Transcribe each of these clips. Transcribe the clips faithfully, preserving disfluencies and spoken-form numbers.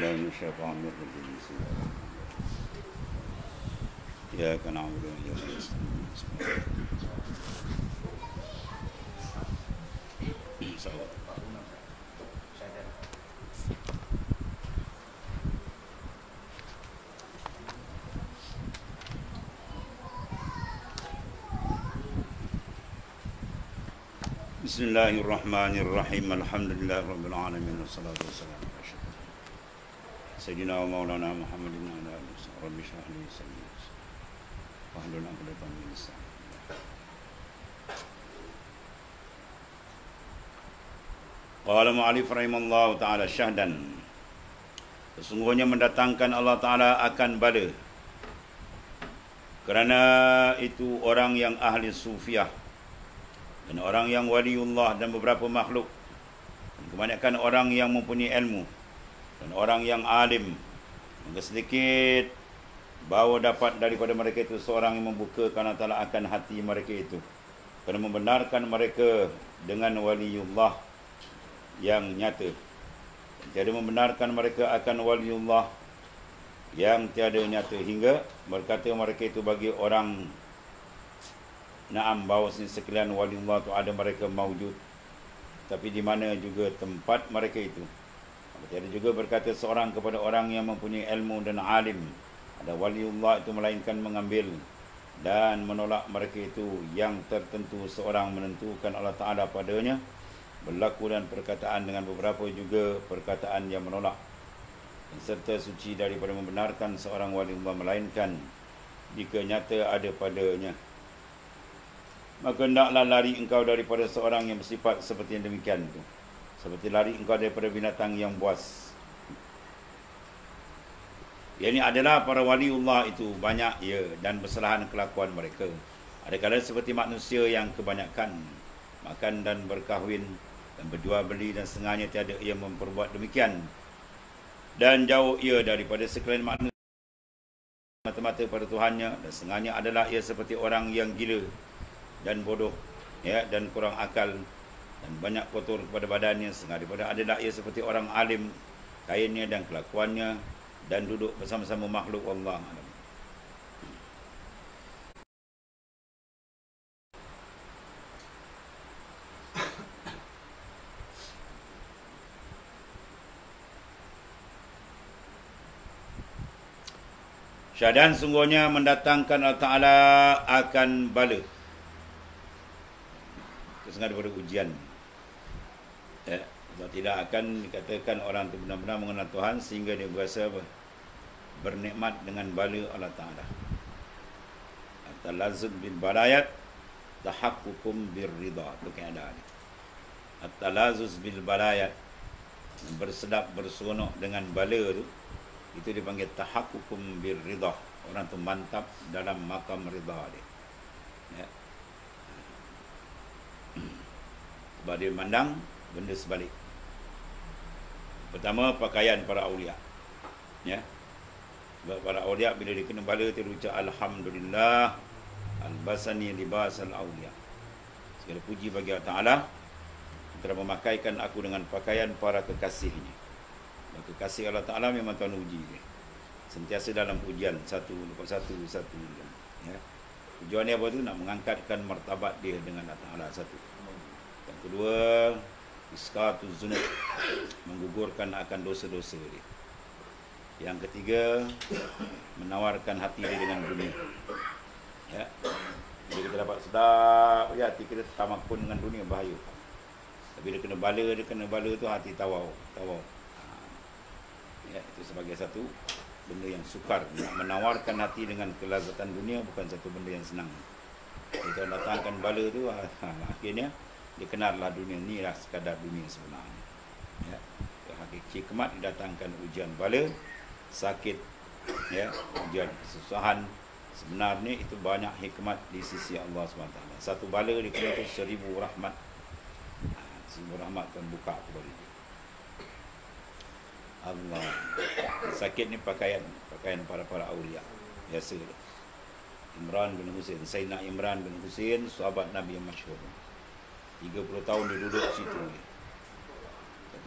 بالله من الشيطان الرجيم بسم الله الرحمن الرحيم إياك نعبد وإياك نستعين صلوات بسم الله الرحمن الرحيم الحمد لله رب العالمين والصلاة والسلام على أشرف سيدنا ومولانا محمد وعلى آله وصحبه رب اشرح لي صدري واحلل عقدة من لساني Qala mu'alif rahimallahu ta'ala syahdan. Sesungguhnya mendatangkan Allah Ta'ala akan bala. Kerana itu orang yang ahli sufiah dan orang yang waliullah dan beberapa makhluk, dan kebanyakan orang yang mempunyai ilmu dan orang yang alim, maka sedikit bahawa dapat daripada mereka itu seorang yang membukakan Allah Ta'ala akan hati mereka itu, kerana membenarkan mereka dengan waliullah yang nyata, tiada membenarkan mereka akan waliullah yang tiada nyata, hingga berkata mereka itu bagi orang Naam bahawa sekalian waliullah itu ada mereka maujud, tapi di mana juga tempat mereka itu. Tiada juga berkata seorang kepada orang yang mempunyai ilmu dan alim ada waliullah itu, melainkan mengambil dan menolak mereka itu yang tertentu seorang menentukan Allah Ta'ala padanya, berlaku dan perkataan dengan beberapa juga perkataan yang menolak, dan serta suci daripada membenarkan seorang waliullah, melainkan jika nyata ada padanya. Maka hendaklah lari engkau daripada seorang yang bersifat seperti yang demikian itu, seperti lari engkau daripada binatang yang buas. Yang ini adalah para waliullah itu banyak ya, dan berserahan kelakuan mereka. Ada kala seperti manusia yang kebanyakan makan dan berkahwin dan berjual beli, dan sengaja tiada ia memperbuat demikian, dan jauh ia daripada sekalian manusia mata-mata pada Tuhannya, dan sengaja adalah ia seperti orang yang gila dan bodoh ya, dan kurang akal dan banyak kotor kepada badannya. Sengaja daripada adalah ia seperti orang alim, kainnya dan kelakuannya, dan duduk bersama-sama makhluk Allah. Syahadan sungguhnya mendatangkan Allah Ta'ala akan bala. Sengaja daripada ujian ya, sebab tidak akan dikatakan orang itu benar-benar mengenal Tuhan sehingga dia berasa bernikmat dengan bala Allah Ta'ala. At-talazuz bil balayat tahaqququm bir ridha, itu keadaan. At-talazuz bil balayat, bersedap berseronok dengan bala itu, itu dipanggil tahaqququm bir ridha. Orang tu mantap dalam makam ridha dia ya. Sebab dia memandang benda sebalik. Pertama, pakaian para awliya ya. Sebab para awliya bila dia kena bala, dia ucap alhamdulillah albasani libasal awliya, segala puji bagi Allah Ta'ala kerana memakaikan aku dengan pakaian para kekasihnya. Dan kekasih Allah Ta'ala memang Tuhan uji dia, sentiasa dalam ujian, satu lepas satu satu ya. Tujuannya apa tu? Nak mengangkatkan martabat dia dengan Allah Ta'ala, satu. Yang kedua, iskatuz zunub, menggugurkan akan dosa-dosa dia. Yang ketiga, menawarkan hati dia dengan dunia ya. Bila kita dapat sedap ya, hati kita tamakun dengan dunia, bahaya. Tapi dia kena bala, dia kena bala tu hati tawau, tawau ya, itu sebagai satu benda yang sukar. Nak menawarkan hati dengan kelazatan dunia bukan satu benda yang senang. Kita datangkan bala tu, akhirnya dikenallah dunia ni lah sekadar dunia sebenarnya ya. Hakiki hikmat didatangkan ujian bala, sakit ya, ujian kesusahan, sebenarnya itu banyak hikmat di sisi Allah subhanahu wa taala. Satu bala dikira itu seribu rahmat. Seribu rahmat akan buka kepada dia Allah. Sakit ni pakaian pakaian para-para awliya biasa. Imran bin Husain, Sayyidina Imran bin Husain, sahabat Nabi yang masyhur, tiga puluh tahun dia duduk situ. Ketika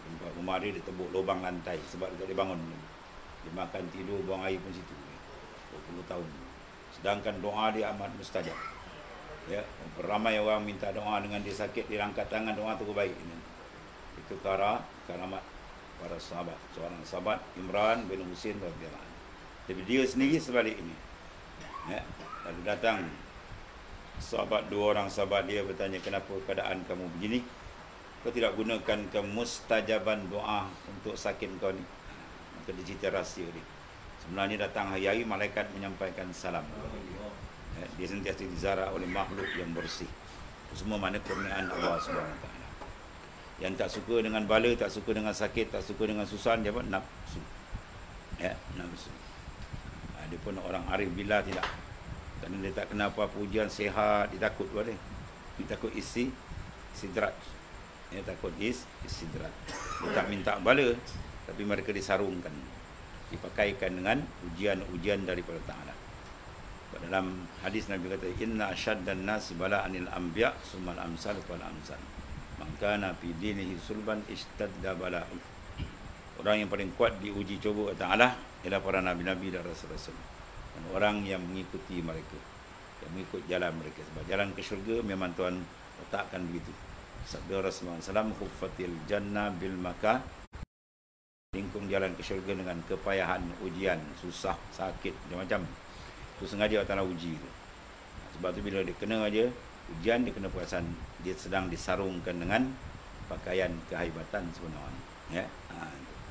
Tempat rumah dia, dia tebuk lubang lantai sebab dia tak boleh bangun. Dia makan, tidur, buang air pun situ. dua puluh tahun. Sedangkan doa dia amat mustajab. Ya, ramai orang minta doa dengan dia sakit, dia angkat tangan, doa tu baik. Itu kara karamat para sahabat. Seorang sahabat Imran bin Husain radhiyallahu anhu. Tapi dia sendiri sebaliknya. Ya, lalu datang sahabat, dua orang sahabat dia bertanya, kenapa keadaan kamu begini? Kau tidak gunakan kemustajaban doa untuk sakit kau ni? Maka dia cerita rahsia dia. Sebenarnya datang hari-hari malaikat menyampaikan salam. Ya, dia sentiasa diziarah oleh makhluk yang bersih. Semua mana kurniaan Allah Subhanahu Wa Taala. Yang tak suka dengan bala, tak suka dengan sakit, tak suka dengan susah, dia apa? Nafsu. Ya, nafsu. Ha, dia pun orang arif billah tidak. Kerana dia tak kenal apa-apa ujian, sehat, dia takut pada. Dia takut isi, istidrat. Dia takut is, istidrat. Dia tak minta bala, tapi mereka disarungkan. Dipakaikan dengan ujian-ujian daripada Ta'ala. Dalam hadis Nabi kata, inna asyaddan nasi bala'anil anbiya summal amsal wal amsal. Man kana fi dinihi sulban ishtadda bala'u. Orang yang paling kuat diuji coba Ta'ala ialah para nabi-nabi dan rasul-rasul. Dan orang yang mengikuti mereka, yang mengikut jalan mereka. Sebab jalan ke syurga memang Tuhan letakkan begitu. Sabda Rasulullah sallallahu alaihi wasallam, khuffatil jannah bil maka, lingkung jalan ke syurga dengan kepayahan, ujian, susah, sakit, macam-macam. Itu sengaja Allah Ta'ala uji tu. Sebab tu bila dia kena aja ujian, dia kena perasan dia sedang disarungkan dengan pakaian kehebatan sebenarnya. Ya. Ha,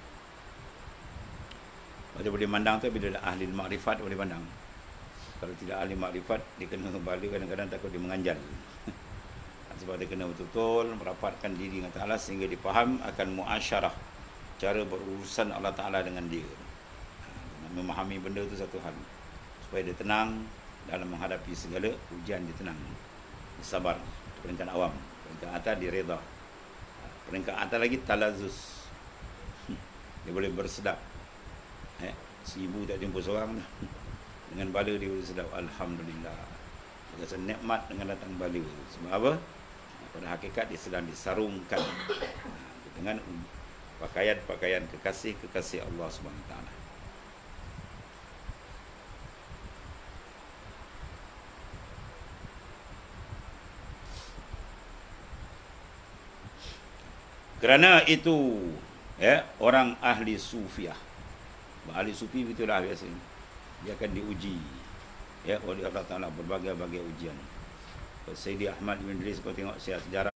dia boleh pandang tu bila ahli makrifat boleh pandang. Kalau tidak ahli makrifat, dia kena bala, kadang-kadang takut dia menganjal. Sebab dia kena betul-betul merapatkan diri dengan Ta'ala sehingga dia faham akan muasyarah, cara berurusan Allah Ta'ala dengan dia. Memahami benda tu satu hal, supaya dia tenang dalam menghadapi segala ujian. Dia tenang, dia sabar. Peringkat awam. Peringkat atas dia reda. Peringkat atas lagi talazus. Dia boleh bersedap. Eh, seribu tak jumpa seorang dah. Dengan bala dia boleh sedap. Alhamdulillah. Dia rasa nikmat dengan datang bala. Sebab apa? Pada hakikat dia sedang disarungkan dengan pakaian-pakaian kekasih-kekasih Allah Subhanahu Wa Taala. Kerana itu, ya, orang ahli sufiah, ahli sufi itulah biasanya dia akan diuji, ya, oleh Allah Ta'ala berbagai-bagai ujian. Sayyidi Ahmad bin Idris, kau tengok sejarah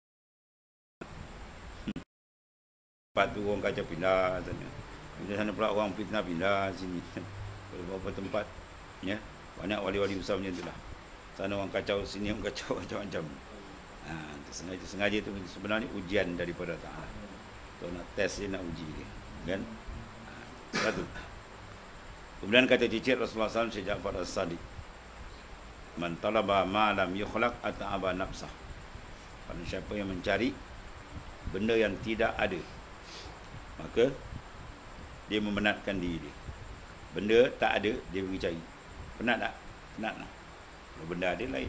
tempat tu orang kacau pindah sana. Di sana pula orang fitnah pindah sini. Beberapa tempat, ya, banyak wali-wali besar macam itulah. Sana orang kacau, sini orang kacau macam-macam. Ha, sengaja sengaja itu sebenarnya ujian daripada Ta'ala. So nak test dia, nak uji dia, kan? Ha, satu. Kemudian kata cicit Rasulullah sallallahu alaihi wasallam, Syekh Ja'far As-Sadiq, man talaba ma lam yukhlaq ata'aba nafsah. Kalau siapa yang mencari benda yang tidak ada, maka dia memenatkan diri dia. Benda tak ada, dia pergi cari. Penat tak? Penat lah. Kalau benda ada, lain.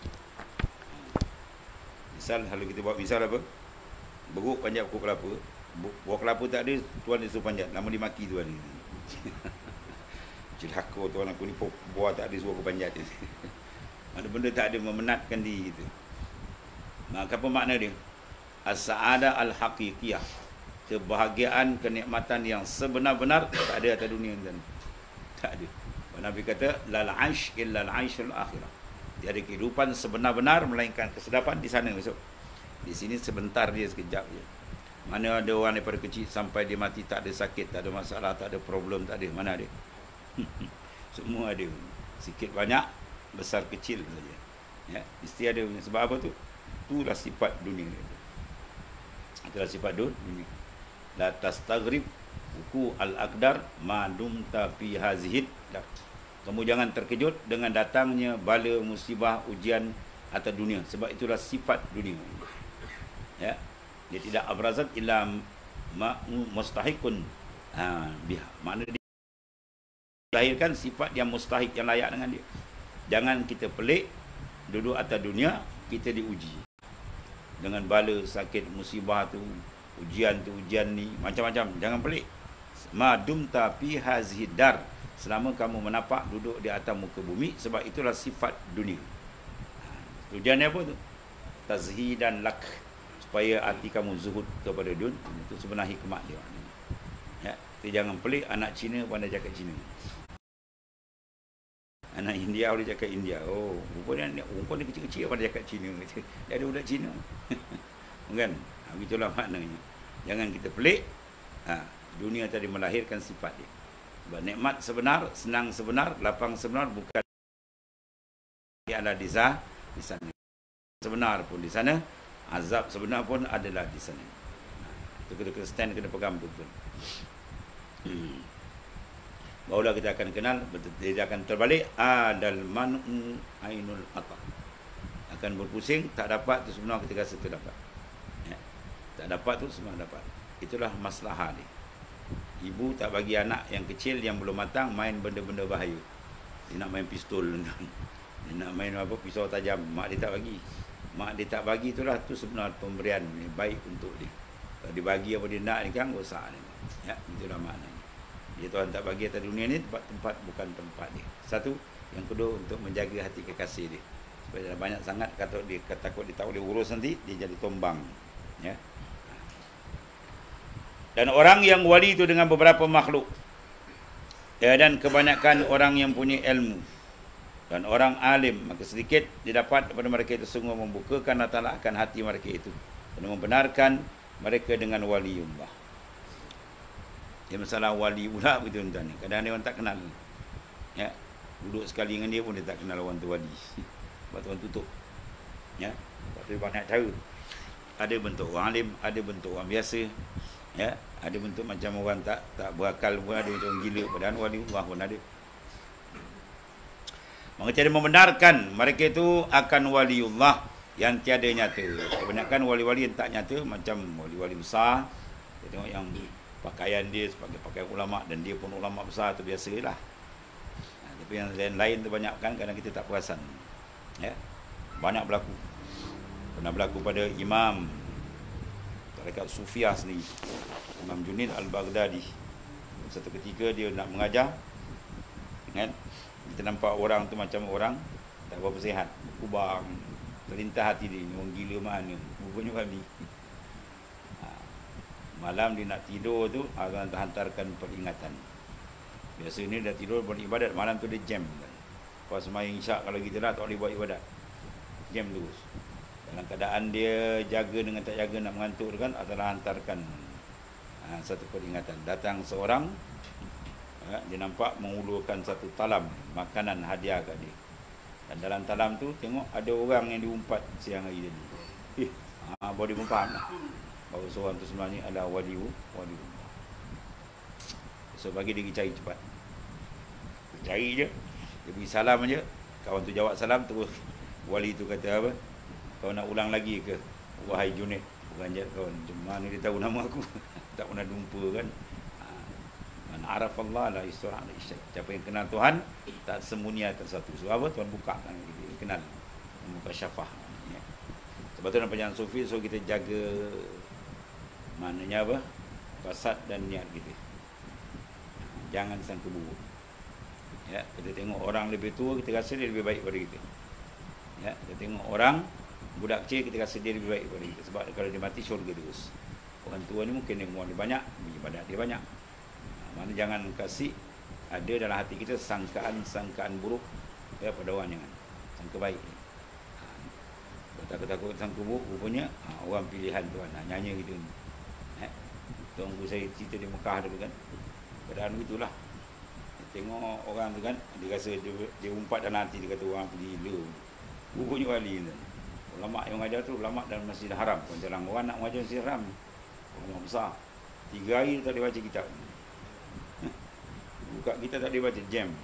Misal, kalau kita buat misal apa? Beruk panjat pokok kelapa. Buah kelapa tak ada, tuan dia suruh panjat. Lama dia maki tuan dia. Celaka tuan aku ni, buah tak ada, suruh aku panjat. Mana benda tak ada, memenatkan diri kita. Maka apa makna dia? As-sa'adah al-haqiqiyah. Kebahagiaan, kenikmatan yang sebenar-benar tak ada atas dunia ni. Tak ada. Nabi kata, lal aish illa al-aishul akhirah. Tiada kehidupan sebenar-benar melainkan kesedapan di sana besok. Di sini sebentar dia, sekejap je. Mana ada orang daripada kecil sampai dia mati tak ada sakit, tak ada masalah, tak ada problem, tak ada. Mana ada? Semua ada. Sikit banyak, besar kecil saja. Ya, mesti ada. Sebab apa tu? Itulah sifat dunia. Itulah sifat dunia. La tastaghrib wuku al-aqdar ma dumta fi hazihid. Kamu jangan terkejut dengan datangnya bala, musibah, ujian atas dunia, sebab itulah sifat dunia. Ya, dia tidak abrazat illa ma mustahiqun ha biha. Makna dia lahirkan sifat yang mustahik, yang layak dengan dia. Jangan kita pelik duduk atas dunia, kita diuji dengan bala, sakit, musibah tu, ujian tu ujian ni, macam-macam. Jangan pelik. Madum tapi hazidar, selama kamu menapak duduk di atas muka bumi, sebab itulah sifat dunia. Tujuan dia apa tu? Tazhidan lak, supaya hati kamu zuhud kepada dunia. Itu sebenar hikmah dia. Ya, kita jangan pelik anak Cina pandai cakap Cina. Anak India boleh cakap India. Oh, rupanya rupanya kecil-kecil pandai cakap Cina. Dia ada budak Cina. Kan? Ha, itulah maknanya. Jangan kita pelik. Ha, dunia tadi melahirkan sifat dia. Sebab nikmat sebenar, senang sebenar, lapang sebenar bukan adalah di sana. Di sana. Sebenar pun di sana, azab sebenar pun adalah di sana. Ha, itu kita kena stand, kena pegang betul. Hmm. Barulah kita akan kenal, dia akan terbalik, adal man'u ainul ata. Akan berpusing, tak dapat tu sebenar ketika rasa tu dapat. Ya. Tak dapat tu semua dapat. Itulah masalah dia. Ibu tak bagi anak yang kecil yang belum matang main benda-benda bahaya. Dia nak main pistol, dia nak main apa, pisau tajam, mak dia tak bagi. Mak dia tak bagi, itulah tu sebenar pemberian ni, baik untuk dia. Kalau dia bagi apa dia nak ni kan rosak ni. Ya, itulah maknanya. Dia Tuhan tak bagi atas dunia ni tempat-tempat bukan tempat dia. Satu, yang kedua untuk menjaga hati kekasih dia. Supaya banyak sangat kata dia takut dia tak boleh urus nanti, dia jadi tombang. Ya. Dan orang yang wali itu dengan beberapa makhluk. Ya, dan kebanyakan orang yang punya ilmu dan orang alim, maka sedikit didapat daripada mereka itu sungguh membukakan atau akan hati mereka itu dan membenarkan mereka dengan waliullah. Dia masalah wali pula begitu tuan ni. Kadang-kadang dia orang tak kenal. Ya. Duduk sekali dengan dia pun dia tak kenal orang tu wali. Sebab tuan tutup. Ya. Sebab tu banyak cara. Ada bentuk orang alim, ada bentuk orang biasa. Ya. Ada bentuk macam orang tak tak berakal pun ada, macam orang gila, padahal waliullah pun ada. Maka cara membenarkan mereka itu akan waliullah yang tiada nyata. Kebanyakan wali-wali yang tak nyata, macam wali-wali besar. Kita tengok yang pakaian dia sebagai pakaian ulama' dan dia pun ulama' besar, tu biasalah. Ha, tapi yang lain-lain tu banyak kan kadang kita tak perasan. Ya. Banyak berlaku. Pernah berlaku pada Imam tarekat Sufiah sendiri, Imam Junaid Al-Baghdadi. Satu ketika dia nak mengajar, kan? Kita nampak orang tu macam orang tak berapa sihat, kubang, terlintas hati dia, orang gila mana, rupanya wali. Malam dia nak tidur tu akan hantarkan peringatan. Biasa ni dah tidur buat ibadat, malam tu dia jam. Pas sembahyang isyak kalau kita dah tak boleh buat ibadat. Jam terus. Dalam keadaan dia jaga dengan tak jaga nak mengantuk kan, adalah hantarkan ha, satu peringatan. Datang seorang, ha, dia nampak mengulurkan satu talam makanan hadiah kat dia. Dan dalam talam tu tengok ada orang yang diumpat siang hari tadi. Eh, ha, baru dia pun faham lah. Bahawa seorang tu sebenarnya adalah wali wali. So bagi dia pergi cari cepat. Cari je. Dia pergi salam je. Kawan tu jawab salam, terus wali tu kata apa? Kau nak ulang lagi ke? Wahai Junaid. Bukan je kawan. Mana dia tahu nama aku? Tak pernah jumpa kan? Man arafallah la isra' ala isyak. Siapa yang kenal Tuhan tak sembunyi atas satu. Sebab apa? Tuhan buka kan dia kenal. Muka syafah. Ya. Sebab tu dalam perjalanan sufi, so kita jaga maknanya apa? Fasad dan niat kita. Jangan sangka buruk. Ya, kita tengok orang lebih tua, kita rasa dia lebih baik daripada kita. Ya, kita tengok orang budak kecil, kita rasa dia lebih baik daripada kita. Sebab kalau dia mati syurga terus. Orang tua ni mungkin dia umur dia banyak, ibadat dia banyak. Ha, mana jangan kasih ada dalam hati kita sangkaan-sangkaan buruk ya pada orang, jangan. Sangka baik. Ha, takut-takut sangka buruk, rupanya ha, orang pilihan Tuhan. Ha, nyanyi gitu. Tunggu saya cerita di Mekah dulu kan. Padahal begitulah. Tengok orang tu kan, dia rasa dia, dia umpat dalam hati, dia kata orang gila. Rupanya wali tu. Ulama yang mengajar tu ulama dalam Masjidil Haram. Pun jarang orang nak mengajar Masjidil Haram. Ulama besar. Tiga hari tak boleh baca kitab. Buka kita tak boleh baca, jam.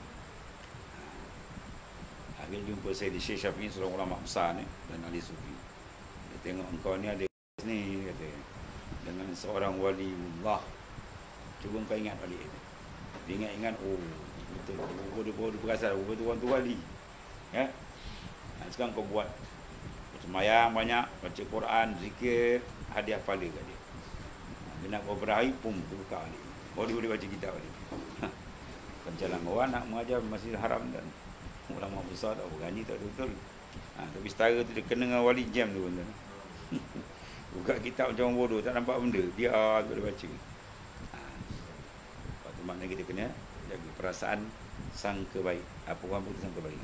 Akhirnya jumpa saya di Syekh Syafi'i, seorang ulama besar ni dan ahli sufi. Dia tengok engkau ni ada ni, kata dengan seorang waliullah. Cuba kau ingat balik. Dia ingat-ingat, oh betul, oh, dia, oh, dia perasan, oh, betul orang tu wali. Ya? Nah, sekarang kau buat sembahyang banyak, baca Quran, zikir, hadiah pahala kat dia. Genap beberapa hari, pum, terbuka balik. Baru dia boleh baca kitab balik. Pencalang orang nak mengajar Masjidil Haram dan ulama besar tak berani tak betul. Ha, tapi setara tu dia kena dengan wali jam tu benda. Buka kitab macam orang bodoh, tak nampak benda. Dia ah, tak boleh baca. Ha. Lepas tu maknanya kita kena jaga perasaan sangka baik. Apa orang pun sangka baik.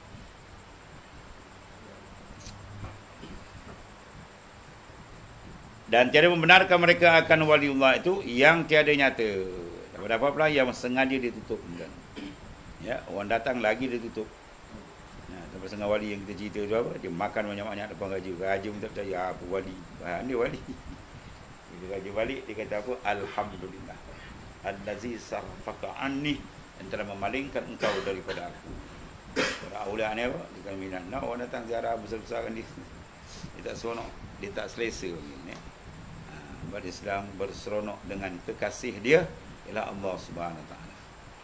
Dan tiada membenarkan mereka akan waliullah itu yang tiada nyata. Daripada apa-apa yang sengaja ditutup. Ya, orang datang lagi dia tutup. Nah, sampai setengah wali yang kita cerita tu apa? Dia makan banyak-banyak depan raja. Raja pun tak percaya apa wali. Ha, dia wali. Bila raja balik dia kata apa? Alhamdulillah. Allazi sarfaka anni, yang telah memalingkan engkau daripada aku. Para aulia ni apa? Dia kata minat. Nah, orang datang ziarah besar-besar kan dia. Dia tak seronok, dia tak selesa begini. Umat Islam berseronok dengan kekasih dia ialah Allah Subhanahu Wa Taala.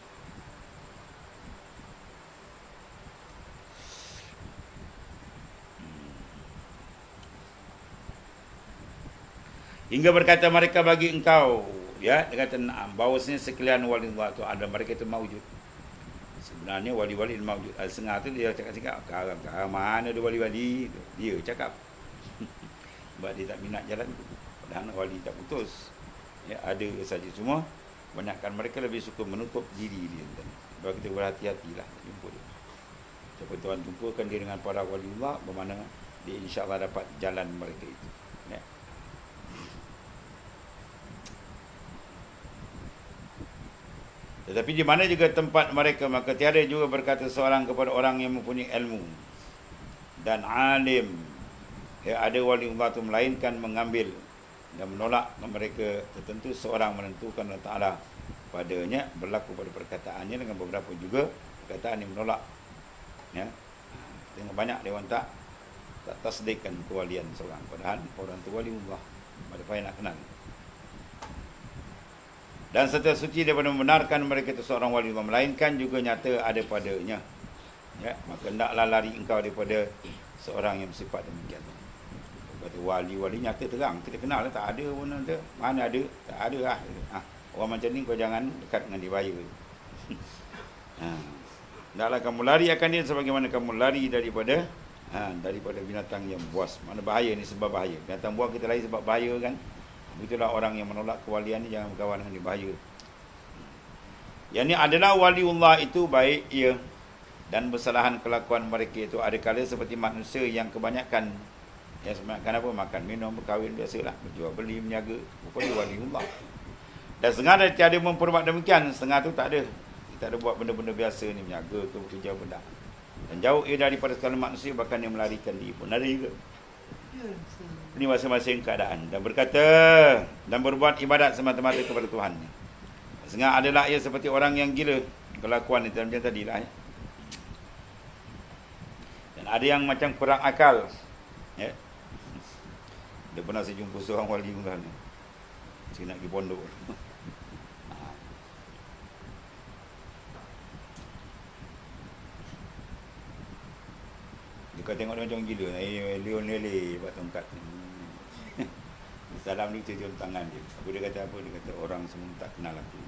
Hingga berkata mereka bagi engkau, ya, dia kata na'am, bahawasanya sekalian wali Allah itu ada, mereka itu maujud. Sebenarnya wali-wali itu maujud. Al-Sengah tu dia cakap-cakap, sekarang mana ada wali-wali? Dia cakap. Sebab dia tak minat jalan tu. Dan wali tak putus, ya, ada saja semua. Banyakkan mereka lebih suka menutup diri dia. Sebab kita berhati-hatilah jumpa dia. Siapa Tuhan jumpakan dia dengan para waliullah, bermakna dia insya-Allah dapat jalan mereka itu. Ya. Tetapi di mana juga tempat mereka, maka tiada juga berkata seorang kepada orang yang mempunyai ilmu dan alim, ya, ada waliullah itu melainkan mengambil dan menolak mereka tertentu, seorang menentukan Allah Ta'ala padanya, berlaku pada perkataannya dengan beberapa juga perkataan yang menolak. Ya, tengok banyak dia orang tak tak tasdikkan kewalian seorang, padahal orang tu waliullah, pada payah nak kenal. Dan serta suci daripada membenarkan mereka itu seorang waliullah, melainkan juga nyata ada padanya. Ya, maka hendaklah lari engkau daripada seorang yang bersifat demikian. Kata wali-wali nyata terang, kita kenal lah, tak ada pun ada. Mana ada? Tak ada lah. Ha, orang macam ni kau jangan dekat dengan dia, bahaya. Ha, taklah kamu lari akan dia sebagaimana kamu lari daripada ha, daripada binatang yang buas. Mana bahaya ni, sebab bahaya. Binatang buas kita lari sebab bahaya kan. Begitulah orang yang menolak kewalian ni, jangan berkawan dengan dia, bahaya. Yang ni adalah waliullah itu baik, ya, dan bersalahan kelakuan mereka itu ada kala seperti manusia yang kebanyakan yang sebenarnya apa, makan, minum, berkahwin biasalah, berjual beli, berniaga, pokoknya waliullah. Dan setengah ada tiada memperbuat demikian, setengah tu tak ada. Kita ada buat benda-benda biasa ni, berniaga ke, bekerja benda. Dan jauh ia daripada segala manusia, bahkan yang melarikan diri pun ada juga. Ini masing-masing keadaan. Dan berkata dan berbuat ibadat semata-mata kepada Tuhan. Setengah adalah ia seperti orang yang gila, kelakuan ni macam tadilah, ya. Dan ada yang macam kurang akal, ya. Dia pernah saya jumpa seorang wali pula ni. Saya nak pergi pondok. Dia kata tengok dia macam gila. Eh, Leon Lele buat tongkat. Salam ni cium tangan dia. Aku dia kata apa? Dia kata orang semua tak kenal aku.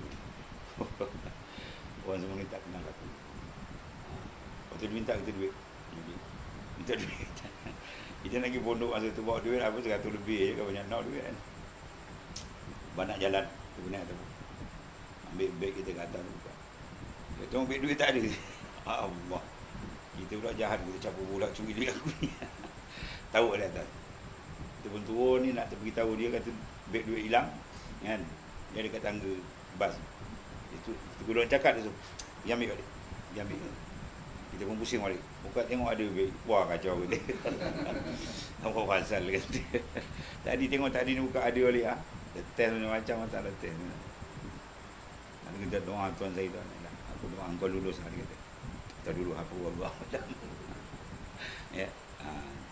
Orang semua ni tak kenal aku. Lepas tu dia minta kita duit. Minta duit. Kita nak pergi pondok masa tu bawa duit apa seratus lebih je, kau banyak nak duit kan. Banyak jalan tu benar tu. Ambil beg kita kat atas buka. Dia tengok beg duit tak ada. Allah. Kita pula jahat, kita capur bola curi duit aku ni. Tahu ada atas. Kita pun turun ni nak beritahu dia kata beg duit hilang kan. Dia dekat tangga bas. Itu kita gulung cakap dia tu. Dia ambil balik. Dia ambil. Kita pun pusing balik. Buka tengok ada beg. Wah kacau dia. Apa pasal kata. Tadi tengok tadi ni buka ada balik ah. Detail macam tak ada detail. Ada kita doa tuan saya tu. Aku doa engkau lulus hari kata. Kita dulu apa Allah. Ya. Ha.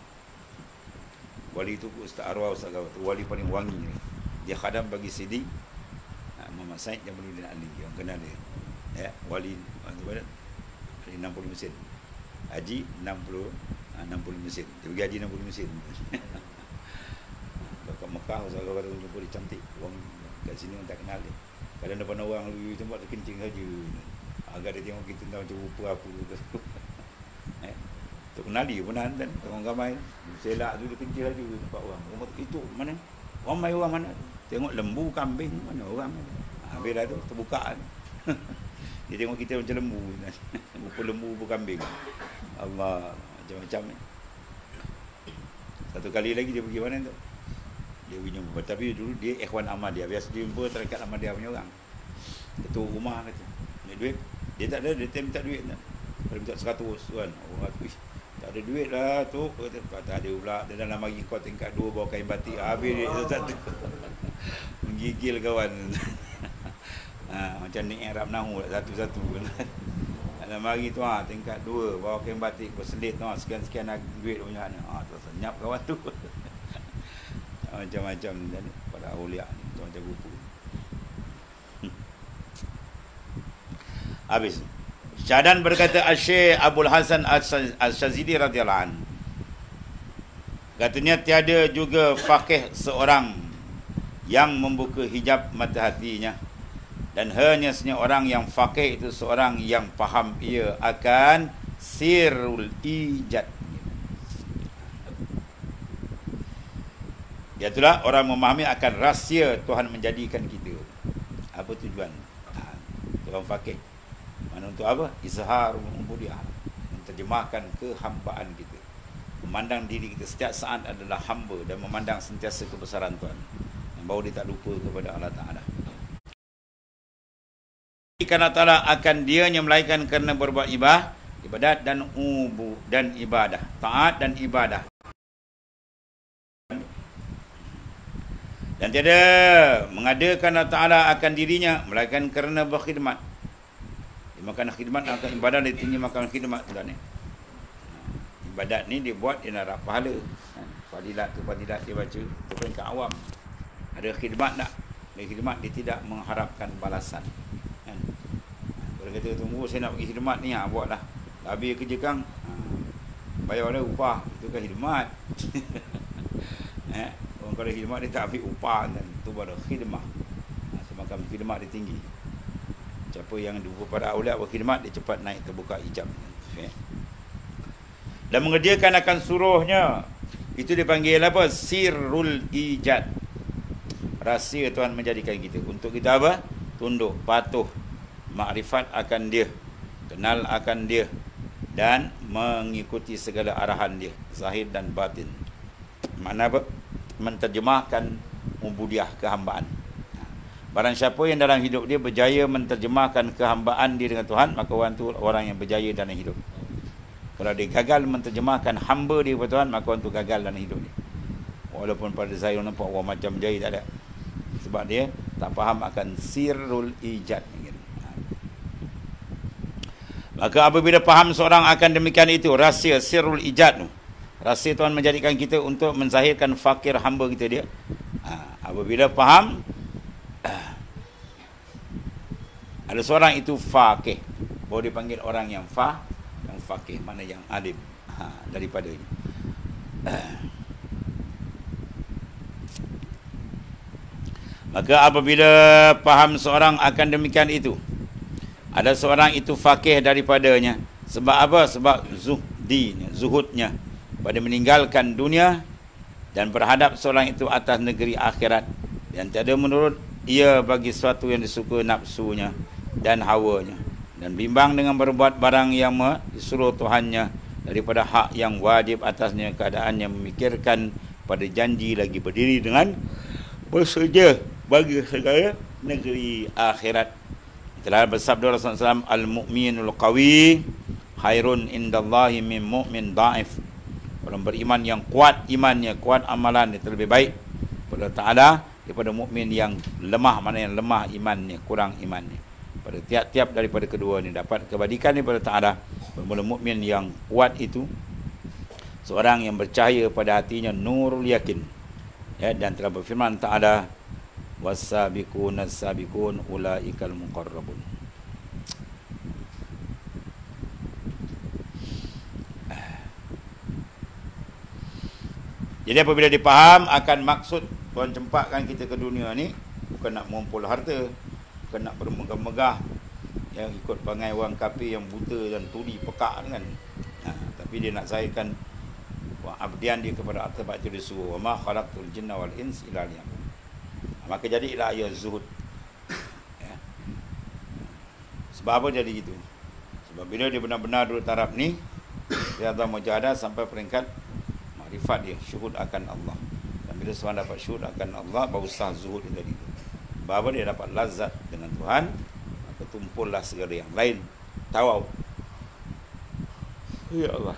Wali itu Ustaz Arwah Ustaz Gawat. Wali paling wangi ni. Dia khadam bagi Sidi ha, Muhammad Said Jamaluddin Ali. Orang kenal dia. Ya, wali mana? enam puluh mesin. Haji enam puluh enam puluh mesin. Dia pergi haji enam puluh mesin. Kat Mekah Ustaz Gawat jumpa dia cantik. Wangi. kat sini orang tak kenal dia. Kadang depan orang lu tempat terkencing saja. Agar dia tengok kita tahu macam rupa apa tu. eh, tu kenal dia pun dan orang ramai. Selak tu dia kencing saja tempat orang. Rumah itu mana? Ramai orang mana? Tengok lembu, kambing, mana orang. Ha, habis dah tu terbuka kan. Dia tengok kita macam lembu. Rupa lembu, rupa kambing. Allah, macam-macam ni. Satu kali lagi dia pergi mana tu? Dia pergi jumpa. Tapi dulu dia ikhwan Ahmadiyah. Biasa dia jumpa terdekat Ahmadiyah punya orang. Ketua rumah kata. Dia duit. Dia tak ada. Dia minta duit. Dia minta seratus kan. Orang kata, tak ada duit lah tu. Kata, tak ada pula. Dia dalam bagi kau tingkat dua bawa kain batik. Habis dia satu. Menggigil kawan. ha, macam ni Arab Nahu satu-satu. Dalam hari tu ha, tingkat dua bawa kain batik berselit tu ha, sekian-sekian duit punya ni. Ha, tu senyap kawan tu. Macam-macam ni pada awliya ni macam-macam rupa. Hmm. Habis. Syahadan berkata Syekh Abdul Hasan Al-Syazili radhiyallahu anhu. Katanya tiada juga faqih seorang yang membuka hijab mata hatinya, dan hanya senyap orang yang faqih itu seorang yang faham ia akan sirrul ijad. Iaitulah orang memahami akan rahsia Tuhan menjadikan kita. Apa tujuan? Ha, Tuhan faqih. Mana untuk apa? Izhar ubudiyah. Menterjemahkan kehambaan kita. Memandang diri kita setiap saat adalah hamba dan memandang sentiasa kebesaran Tuhan. Bahawa dia tak lupa kepada Allah Ta'ala. Kerana Ta'ala akan dianya melainkan kerana berbuat ibadah, ibadat dan ubu dan ibadah, taat dan ibadah. Dan tiada mengadakan Allah Ta'ala akan dirinya melainkan kerana berkhidmat. Dia makan khidmat akan ibadah, dia tinggi makan khidmat tu ni. Ibadat ni dia buat dia nak dapat pahala. Fadilat tu fadilat dia baca, tu pun ke awam. Ada khidmat tak? Ada khidmat dia tidak mengharapkan balasan. Kan? Kalau kata tunggu saya nak pergi khidmat ni, ha, buatlah. Habis kerja kang, ha, bayar dia upah, itu kan khidmat. eh, orang kalau khidmat dia tak ambil upah kan, tu baru khidmat. Ha, semakan khidmat dia tinggi. Siapa yang dua para awliya berkhidmat, dia cepat naik terbuka hijab. Okay. Dan mengerjakan akan suruhnya, itu dipanggil apa? Sirrul ijad. Rahsia Tuhan menjadikan kita. Untuk kita apa? Tunduk, patuh, makrifat akan dia, kenal akan dia, dan mengikuti segala arahan dia, zahir dan batin. Makna apa? Menterjemahkan ubudiyah, kehambaan. Barang siapa yang dalam hidup dia berjaya menterjemahkan kehambaan dia dengan Tuhan, maka orang tu orang yang berjaya dalam hidup. Kalau dia gagal menterjemahkan hamba dia kepada Tuhan, maka orang tu gagal dalam hidup dia. Walaupun pada saya nampak orang macam jaya, tak ada. Sebab dia tak faham akan sirrul ijad. Maka apabila faham seorang akan demikian itu, rahsia sirrul ijad tu, rahsia Tuhan menjadikan kita untuk menzahirkan fakir hamba kita dia. Ha, apabila faham, ada seorang itu faqih, baru dipanggil orang yang fah, yang faqih, mana yang alim, ha, daripadanya. Maka apabila faham seorang akan demikian itu, ada seorang itu faqih daripadanya. Sebab apa? Sebab zuhdi, zuhudnya pada meninggalkan dunia dan berhadap seorang itu atas negeri akhirat, dan tiada menurut ia bagi sesuatu yang disuka nafsunya dan hawanya, dan bimbang dengan berbuat barang yang disuruh Tuhannya daripada hak yang wajib atasnya, keadaannya memikirkan pada janji lagi berdiri dengan bersedia bagi segala negeri akhirat. Telah bersabda Rasulullah sallallahu alaihi wasallam, al-mu'minul qawi khairun indallahi min mu'min da'if. Orang beriman yang kuat imannya, kuat amalan itu lebih baik pada Ta'ala daripada mukmin yang lemah, mana yang lemah imannya, kurang imannya. Pada tiap-tiap daripada kedua ini dapat kebaikan daripada Ta'ala. Bermula mukmin yang kuat itu seorang yang bercahaya pada hatinya nurul yakin. Ya, dan telah berfirman Ta'ala, was-sabiquna as-sabiqun ulaikal muqarrabun. Jadi apabila dipaham akan maksud Tuhan cempakkan kita ke dunia ni, bukan nak mengumpul harta, bukan nak bermegah-megah, yang ikut perangai orang kafir yang buta dan tuli pekak kan. Ha, tapi dia nak zahirkan abdian dia kepada Allah Taala itu disuruh, wa ma khalaqtul jinna wal ins illa liya'budun. Maka jadilah ia zuhud. Ya. Sebab apa jadi gitu? Sebab bila dia benar-benar duduk taraf ni, dia ada mujahadah sampai peringkat makrifat dia, syuhud akan Allah. Dan bila seorang dapat syuhud akan Allah, baru sah zuhud dia tadi. Sebab apa? Dia dapat lazat dengan Tuhan, maka tumpullah segala yang lain. Tawau. Ya Allah.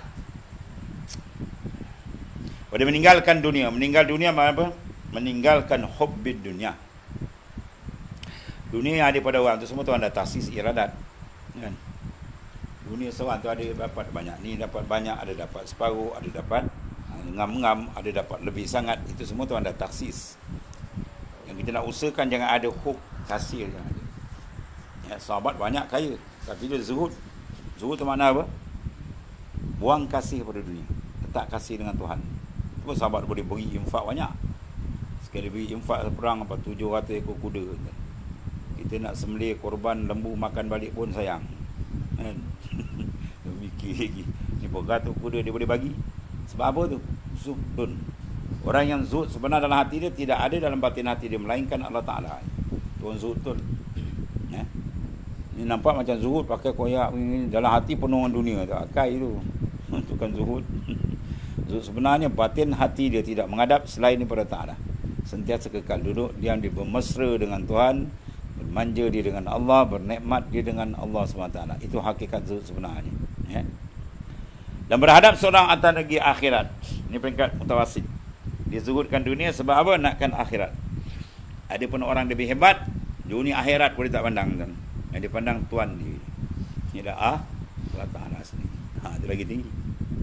Pada meninggalkan dunia, meninggal dunia apa? Meninggalkan hubbid dunia. Dunia yang ada pada orang tu semua tu ada taksis iradat, kan? Dunia seorang tu ada dapat banyak, ni dapat banyak, ada dapat separuh, ada dapat ngam-ngam, ada dapat lebih sangat. Itu semua tu ada taksis. Yang kita nak usahakan jangan ada hub kasir yang ada. Ya, sahabat banyak kaya, tapi dia zuhud. Zuhud tu makna apa? Buang kasih pada dunia, letak kasih dengan Tuhan. Sebab sahabat boleh beri infak banyak. Sekali beri infak perang apa tujuh ratus ekor kuda. Kita nak sembelih korban lembu makan balik pun sayang. Kan? Dia mikir lagi. Ni beratus kuda dia boleh bagi. Sebab apa tu? Zuhdun. Orang yang zuhud sebenarnya dalam hati dia tidak ada dalam batin hati dia, melainkan Allah Ta'ala. Tuan zuhud tu. Ya? Ni nampak macam zuhud pakai koyak ini, dalam hati penuh dengan dunia. Tak akai tu. Itu kan zuhud. Zuhud sebenarnya batin hati dia tidak menghadap selain daripada Ta'ala. Sentiasa kekal duduk, dia bermesra dengan Tuhan, bermanja dia dengan Allah, bernikmat dia dengan Allah subhanahu wa taala. Itu hakikat zuhud sebenarnya. Ya? Dan berhadap seorang atas negeri akhirat. Ini peringkat mutawasid. Dia zuhudkan dunia sebab apa? Nakkan akhirat. Ada pun orang lebih hebat, dunia akhirat boleh tak pandang kan? Yang dia pandang Tuhan dia. Ini dah ah, Allah Ta'ala sendiri. Ha, itu lagi tinggi.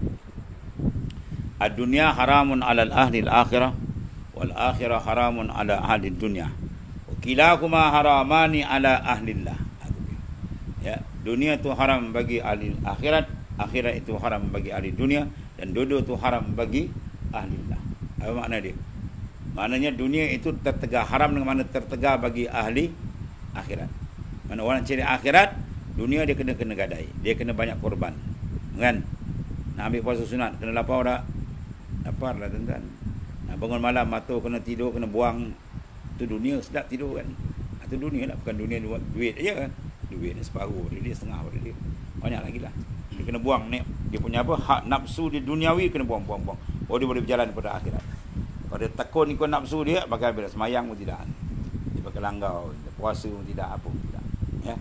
Ad-dunya haramun alal ahli al-akhirah, wal akhirah haramun ala ahli dunya. Kilahuma haramani ala ahlillah. Ya, dunia itu haram bagi ahli akhirat, akhirat itu haram bagi ahli dunia, dan dua-dua itu haram bagi ahlillah. Apa makna dia? Maknanya dunia itu tertegah, haram dengan mana tertegah bagi ahli akhirat. Mana orang cari akhirat, dunia dia kena kena gadai, dia kena banyak korban. Kan? Nak ambil puasa sunat kena lapar dah. Lapar lah tuan-tuan. Nak bangun malam mata kena tidur, kena buang. Itu dunia, sedap tidur kan. Itu dunia lah, bukan dunia duit aja kan. Duit ni separuh pada dia, setengah pada dia. Banyak lagi lah. Dia kena buang ni. Dia punya apa? Hak nafsu dia duniawi kena buang, buang, buang. Oh, dia boleh berjalan pada akhirat. Pada tekun ikut nafsu dia, bakal bila semayang pun tidak. Dia bakal langgau, puasa pun tidak, apa pun tidak. Ya.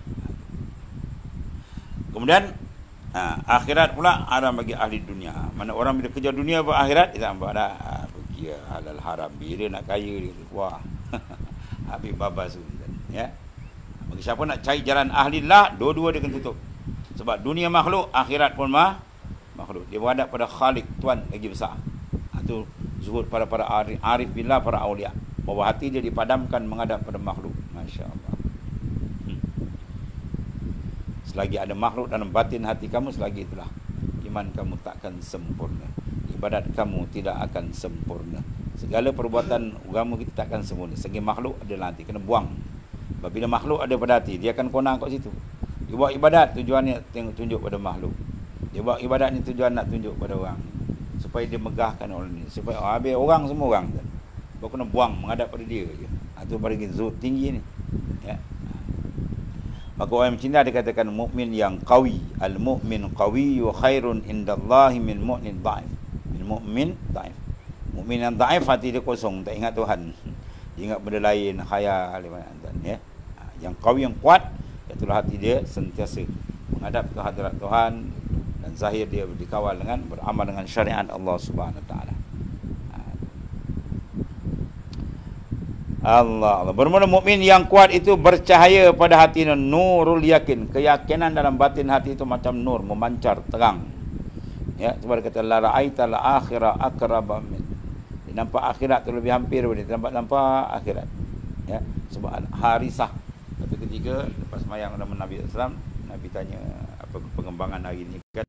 Kemudian ha, akhirat pula haram bagi ahli dunia. Mana orang bila kerja dunia buat akhirat, dia nampak dah ha, pergi halal haram. Bila nak kaya dia, wah. Habis babas tu. Ya. Bagi siapa nak cari jalan ahlillah, dua-dua dia kena tutup. Sebab dunia makhluk, akhirat pun mah makhluk. Dia berhadap pada Khalik, Tuan lagi besar. Itu zuhud pada para arif, arif billah, para awliya. Bahawa hati dia dipadamkan menghadap pada makhluk. Masya Allah. Hmm. Selagi ada makhluk dalam batin hati kamu, selagi itulah iman kamu takkan sempurna. Ibadat kamu tidak akan sempurna. Segala perbuatan agama kita takkan sempurna. Segi makhluk adalah hati, kena buang. Bila makhluk ada pada hati, dia akan konang kat situ. Dia buat ibadat, tujuannya tengok tunjuk pada makhluk. Dia buat ibadat ni tujuan nak tunjuk pada orang, supaya dia megahkan orang ni, supaya oh, habis orang semua orang kan. Kau kena buang menghadap pada dia je. Itu pada zuhud tinggi ni. Ya. Maka orang Cina dia katakan mukmin yang qawi, al-mu'min qawi wa khairun indallahi min mu'min dhaif. Min mu'min dhaif. Mukmin yang dhaif hati dia kosong, tak ingat Tuhan. Dia ingat benda lain, khayal ya. Yang qawi, yang kuat, itulah hati dia sentiasa menghadap ke hadirat Tuhan, dan zahir dia dikawal dengan beramal dengan syariat Allah Subhanahu Wa Taala. Allah Allah. Bermula mukmin yang kuat itu bercahaya pada hatinya, nurul yakin, keyakinan dalam batin hati itu macam nur, memancar terang. Ya, sebab kata la ra'aita la akhirah aqraba min. Dia nampak akhirat tu lebih hampir daripada dia nampak nampak akhirat. Ya, sebab Harisah satu ketika lepas sembahyang nama Nabi sallallahu alaihi wasallam, Nabi tanya apa pengembangan hari ini kan.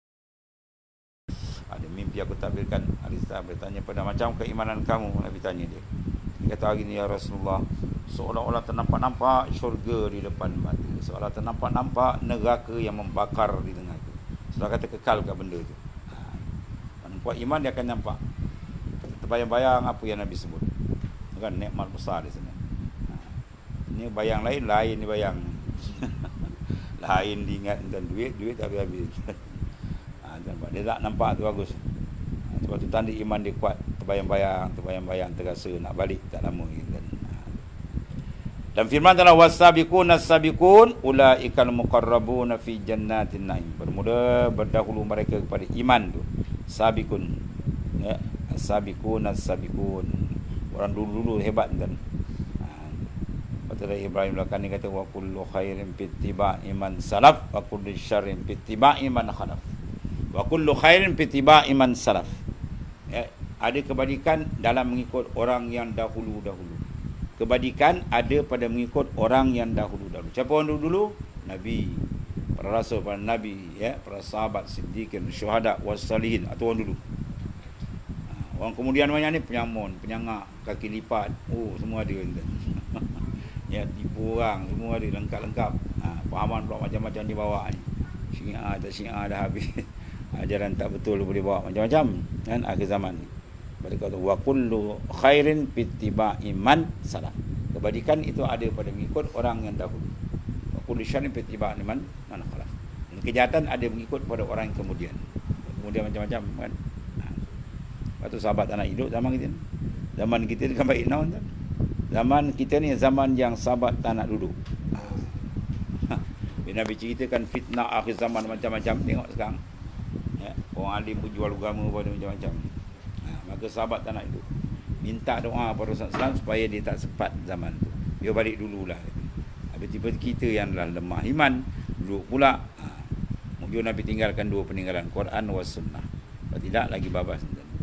Ada mimpi aku tampilkan. Harisah bertanya pada macam keimanan kamu, Nabi tanya dia. Dia kata hari ini ya Rasulullah, seolah-olah ternampak-nampak syurga di depan mata, seolah ternampak-nampak neraka yang membakar di tengah itu. Sudah kata kekal kat benda itu. Ha. Mana kuat iman dia akan nampak. Terbayang-bayang apa yang Nabi sebut. Kan nikmat besar di sana. Ha. Ini bayang lain, lain ni bayang. Lain diingat dan duit, duit tak habis-habis. Ha, dia tak nampak tu bagus. Ha, sebab tu tanda iman dia kuat. Terbayang-bayang, terbayang-bayang, terasa nak balik tak lama kan. Dan firman adalah wasabiqun as-sabiqun ulaikal muqarrabuna fi jannatin naim. Bermula berdahulu mereka kepada iman tu. Sabiqun. Ya, as-sabiqun as-sabiqun. Orang dulu-dulu hebat kan. Betul Ibrahim belakang ni kata wa kullu khairin fi ittiba'i man salaf wa kullu syarrin fi ittiba'i man khalaf. Wa kullu khairin fi ittiba'i man salaf. Ya, ada kebaikan dalam mengikut orang yang dahulu-dahulu. Kebaikan ada pada mengikut orang yang dahulu-dahulu. Siapa orang dulu-dulu? Nabi, para rasul, para nabi, ya, para sahabat, siddiqin, syuhada, wassalihin, atau orang dulu. Ha, orang kemudian banyak ni penyamun, penyangak, kaki lipat, oh semua ada. Ya, tipu orang, semua ada lengkap-lengkap. Ha, fahaman pula macam-macam dibawa ni. Syiah tak syiah dah habis. Ajaran tak betul boleh bawa macam-macam kan akhir zaman ni. Mereka kata wa kullu khairin pittiba'i man salaf. Kebaikan itu ada pada mengikut orang yang dahulu. Wa kullu syarrin pittiba'i man man khalaf. Dan kejahatan ada mengikut pada orang yang kemudian. Kemudian macam-macam kan. Ha. Waktu sahabat tak nak hidup zaman kita ni. Zaman kita ni kan baik naon kan. Zaman kita ni zaman yang sahabat tak nak duduk. Ha. Bila Nabi ceritakan fitnah akhir zaman macam-macam, tengok sekarang. Ya, orang alim pun jual agama pada macam-macam. Maka sahabat tak nak hidup. Minta doa pada Rasulullah supaya dia tak sempat zaman tu. Dia balik dululah. Habis tiba kita yang dah lemah iman, duduk pula. Ha. Mungkin Nabi tinggalkan dua peninggalan, Quran was sunnah. Kalau tidak lagi babas.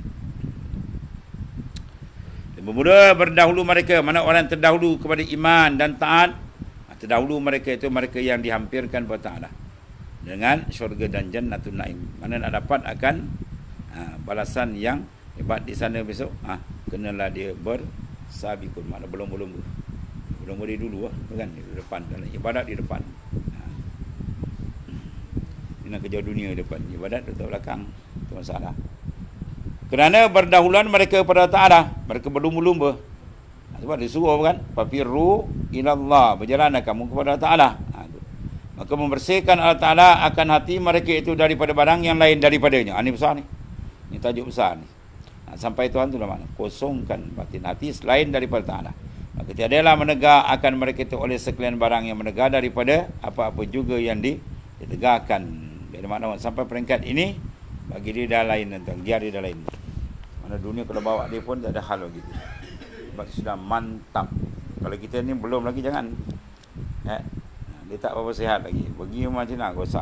Dan bermula berdahulu mereka, mana orang terdahulu kepada iman dan taat. Terdahulu mereka itu mereka yang dihampirkan kepada Ta'ala dengan syurga dan jannatul naim. Mana nak dapat akan ha, balasan yang hebat di sana besok. Ah, ha, kenalah dia bersabiqun, makna belum-belum belum boleh dulu ah, kan di depan dalam ibadat di depan. Ha. Ini nak kerja dunia depan, ibadat dekat belakang. Itu masalah. Kerana berdahuluan mereka kepada Ta'ala, mereka berlumba-lumba. Ha, sebab dia suruh kan, fafirru ilallah, berjalanlah kamu kepada Ta'ala. Ha, maka membersihkan Allah Ta'ala akan hati mereka itu daripada barang yang lain daripadanya. Ha, ini besar ni. Ini tajuk besar ni. Sampai Tuhan itulah makna kosongkan batin hati selain daripada Ta'ala. Maka tiadalah menegak akan mereka itu oleh sekalian barang yang menegak daripada apa-apa juga yang ditegakkan. Jadi makna sampai peringkat ini bagi dia dah lain tentang dia dia dah lain. Mana dunia kalau bawa dia pun tak ada hal begitu. Sebab sudah mantap. Kalau kita ni belum lagi jangan. Eh, dia tak apa-apa sihat lagi. Pergi macam nak gosak.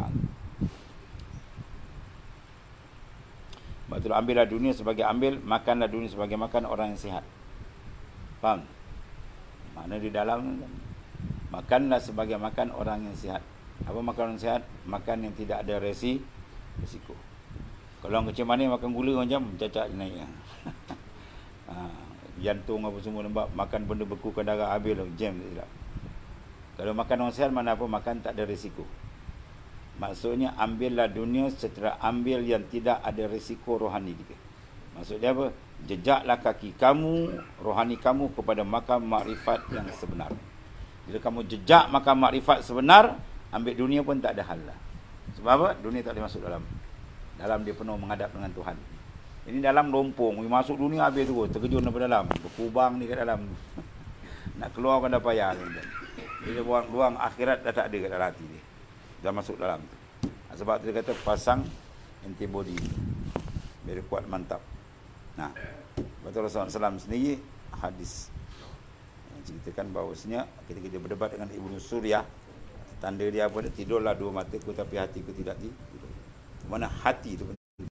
Sebab itulah ambillah dunia sebagai ambil, makanlah dunia sebagai makan orang yang sihat. Faham? Mana di dalam makanlah sebagai makan orang yang sihat. Apa makan orang sihat? Makan yang tidak ada resi, risiko. Kalau orang kecil manis makan gula macam cacat naik. Ha, jantung apa semua lembab, makan benda bekukan darah habis jam tidak. Kalau makan orang sihat mana apa makan tak ada risiko. Maksudnya ambillah dunia secara ambil yang tidak ada risiko rohani kita. Maksudnya apa? Jejaklah kaki kamu, rohani kamu kepada makam makrifat yang sebenar. Bila kamu jejak makam makrifat sebenar, ambil dunia pun tak ada hal lah. Sebab apa? Dunia tak boleh masuk dalam. Dalam dia penuh menghadap dengan Tuhan. Ini dalam lompong, masuk dunia habis tu, terkejun daripada dalam. Berkubang ni kat dalam. Nak keluar kan dah payah. Bila buang, buang akhirat dah tak ada kat dalam hati dia. Dah masuk dalam tu. Sebab tu dia kata pasang antibody. Biar kuat mantap. Nah, betul Rasulullah sallallahu alaihi wasallam sendiri hadis yang ceritakan bahawasanya ketika dia berdebat dengan Ibnu Suryah, tanda dia apa? Tidurlah dua mataku tapi hatiku tidak tidur. Mana hati itu penting.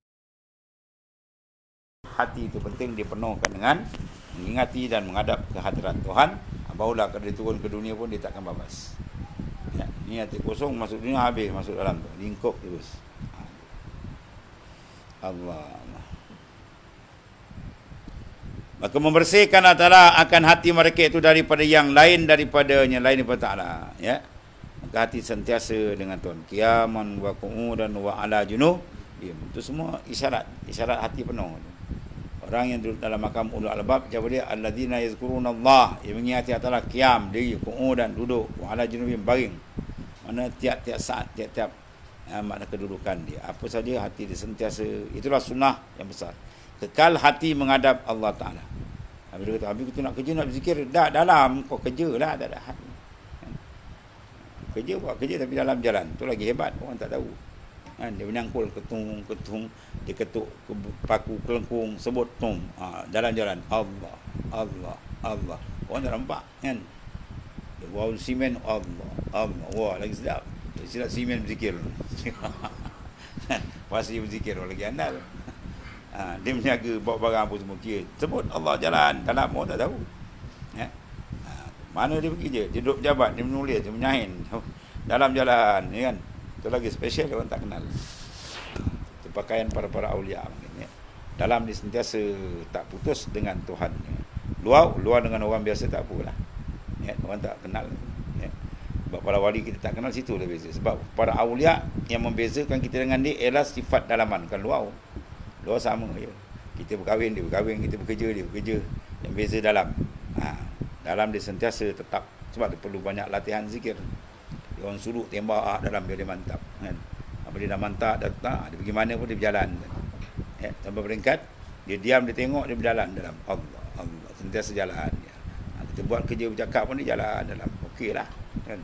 Hati itu penting dipenuhkan dengan mengingati dan menghadap ke hadirat Tuhan. Barulah kalau dia turun ke dunia pun dia takkan babas. Ya, ni hati kosong masuk dunia habis masuk dalam tu. Lingkup terus. Allah. Maka membersihkan Allah Ta'ala akan hati mereka itu daripada yang lain daripadanya, lain daripada Ta'ala. Ya. Maka hati sentiasa dengan Tuhan. Qiyaman wa qu'udan wa ala junub. Itu semua isyarat. Isyarat hati penuh. Orang yang duduk dalam makam ulul albab, jawab dia, alladzina yazkuruna Allah. Yang mengingati Allah Ta'ala qiyam, diri, qu'udan, duduk. Wa ala junubin, baring. Mana tiap-tiap saat, tiap-tiap ya, makna kedudukan dia. Apa saja hati dia sentiasa. Itulah sunnah yang besar. Kekal hati menghadap Allah Ta'ala. Habis kata, habis kita nak kerja, nak berzikir, dah dalam, kau kerja lah, tak ada hati. Kerja, buat kerja tapi dalam jalan. Itu lagi hebat, orang tak tahu. Kan, dia menyangkul ketung, ketung, dia ketuk ke paku, kelengkung, sebut, tum. Ha, jalan-jalan, Allah, Allah, Allah. Orang tak nampak, kan. Dia bawa simen, Allah, Allah. Wah, lagi sedap. Dia silap simen berzikir. Pasti berzikir, orang lagi andal. Ha, dia menjaga bawa barang apa semua kira. Sebut Allah jalan dalam orang tak tahu. Ya. Ha, mana dia pergi je? Dia duduk pejabat, dia menulis, dia menyahin dalam jalan, ya kan? Itu lagi special orang tak kenal. Itu pakaian para-para aulia mungkin, ya. Dalam dia sentiasa tak putus dengan Tuhan. Ya. Luar, luar dengan orang biasa tak apalah. Ya, orang tak kenal. Ya. Sebab para wali kita tak kenal, situ dah beza. Sebab para aulia yang membezakan kita dengan dia ialah sifat dalaman, bukan luar. Luar sama je. Kita berkahwin, dia berkahwin, kita bekerja, dia bekerja. Yang beza dalam. Ha, dalam dia sentiasa tetap. Sebab dia perlu banyak latihan zikir. Dia orang suruh tembak ah, dalam biar dia mantap. Kan? Apa dia dah mantap, dah tak, dia pergi mana pun dia berjalan. Ya, sampai peringkat, dia diam, dia tengok, dia berjalan dalam. Allah, Allah. Sentiasa jalan. Ya. Ha, kita buat kerja bercakap pun dia jalan dalam. Okey lah. Kan?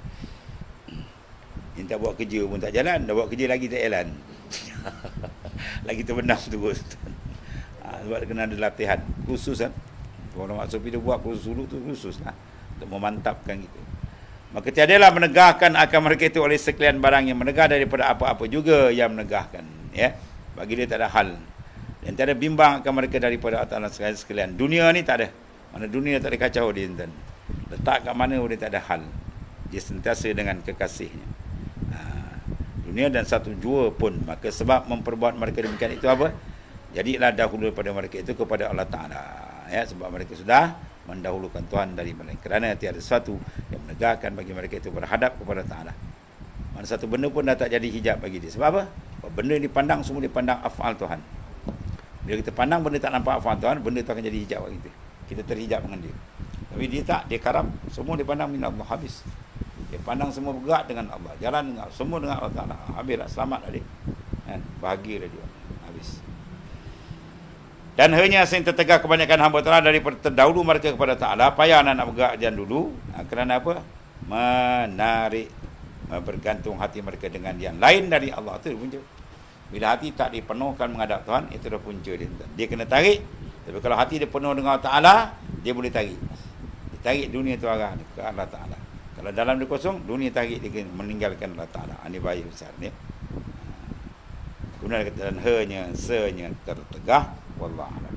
Yang tak buat kerja pun tak jalan. Dah buat kerja lagi tak jalan. Lagi terbenam terus. Ha, sebab kena ada latihan khusus kan. Orang maksud dia buat khusus dulu tu khusus lah. Untuk memantapkan kita. Maka tiadalah menegahkan akan mereka itu oleh sekalian barang yang menegah daripada apa-apa juga yang menegahkan. Ya. Bagi dia tak ada hal. Dan tak ada bimbang akan mereka daripada Allah sekalian. Dunia ni tak ada. Mana dunia tak ada kacau dia. Enten. Letak kat mana dia tak ada hal. Dia sentiasa dengan kekasihnya. Dunia dan satu jua pun. Maka sebab memperbuat mereka demikian itu apa? Jadilah dahulu daripada mereka itu kepada Allah Ta'ala. Ya, sebab mereka sudah mendahulukan Tuhan dari mereka. Kerana tiada sesuatu yang menegakkan bagi mereka itu berhadap kepada Ta'ala. Mana satu benda pun dah tak jadi hijab bagi dia. Sebab apa? Benda yang dipandang semua dipandang af'al Tuhan. Bila kita pandang benda tak nampak af'al Tuhan, benda itu akan jadi hijab bagi kita. Kita terhijab dengan dia. Tapi dia tak, dia karam. Semua dipandang min Allah, habis. Dia pandang semua bergerak dengan Allah. Jalan dengan semua dengan Allah Ta'ala. Habislah, selamatlah dia. Kan? Bahagialah dia. Habis. Dan hanya yang tertegak kebanyakan hamba Ta'ala daripada terdahulu mereka kepada Ta'ala. Payah anak nak bergerak jalan dulu. Ha, kerana apa? Menarik, bergantung hati mereka dengan yang lain dari Allah. Itu punca. Bila hati tak dipenuhkan menghadap Tuhan, itu dah punca dia. Dia kena tarik. Tapi kalau hati dia penuh dengan Allah Ta'ala, dia boleh tarik. Dia tarik dunia itu arah ke Allah Ta'ala. Kalau dalam dia kosong, dunia tarik dia meninggalkan Allah Ta'ala. Ini bahaya besar ni. Kemudian dan hanya, senya tertegah. Wallahualam.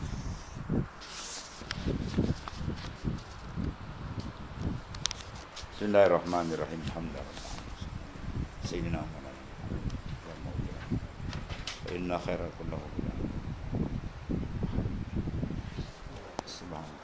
Bismillahirrahmanirrahim. Alhamdulillah. Sayyidina Muhammad. Inna khairal kullahu. Subhanallah.